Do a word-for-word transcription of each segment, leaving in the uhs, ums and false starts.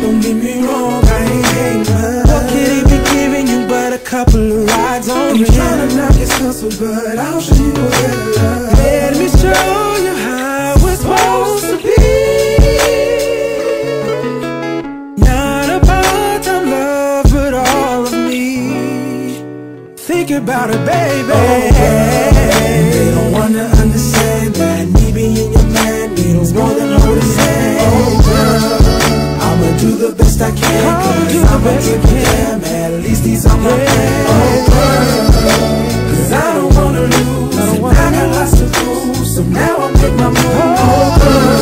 Don't get me wrong, I ain't hating, but what could he be giving you but a couple of rides on me? I'm trying to knock his hustle, but I'll show you a better love. Let me show you how it's supposed to be. Not a part-time love, but all of me. Think about it, baby. Oh, they don't wanna understand that me being your man means more than holding hands. Oh, girl, I'ma do the best I can, cause I'ma give you them. At least these are my plans. Oh, girl, cause I don't wanna lose, I, don't and I got lots to prove, so now I make my move. Oh,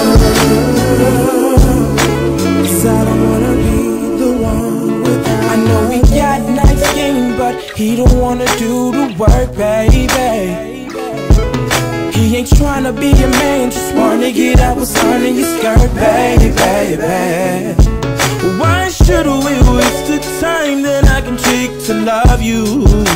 girl, cause I don't wanna be the one with you. I know we got nice game, but he don't wanna do the work, baby. He ain't tryna be a man, just wanna get out what's under your skirt, baby, baby. Why should we waste the time that I can take to love you?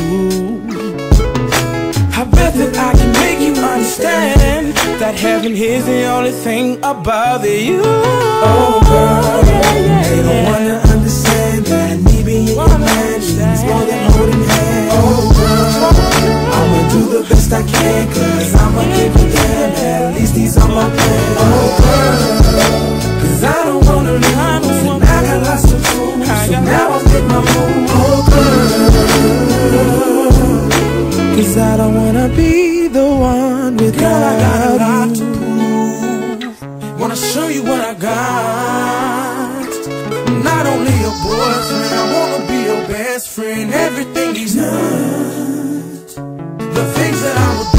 I bet that I can make you understand that heaven is the only thing above you. Oh girl, they don't wanna understand that me being your man means more than holding hands. Oh girl, I'ma do the best I can, cause I'ma give you them. At least these are my plans. Oh girl, cause I don't wanna lose, and I got lots to prove, so now I make my move. Oh girl, cause I don't wanna be the one without girl, I got a lot to prove. Wanna show you what I got. Not only a boyfriend, I wanna be your best friend. Everything he's done, the things that I would do.